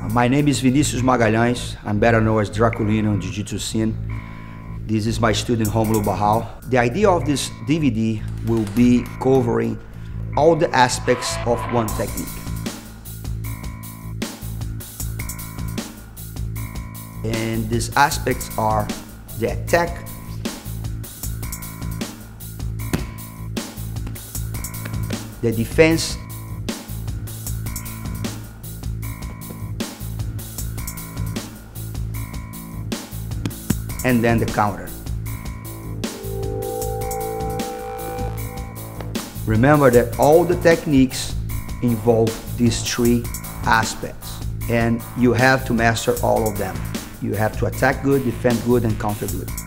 My name is Vinicius Magalhaes. I'm better known as Draculino in the Jiu-jitsu scene. This is my student Romulo Barral. The idea of this DVD will be covering all the aspects of one technique. And these aspects are the attack, the defense, and then the counter. Remember that all the techniques involve these three aspects, and you have to master all of them. You have to attack good, defend good, and counter good.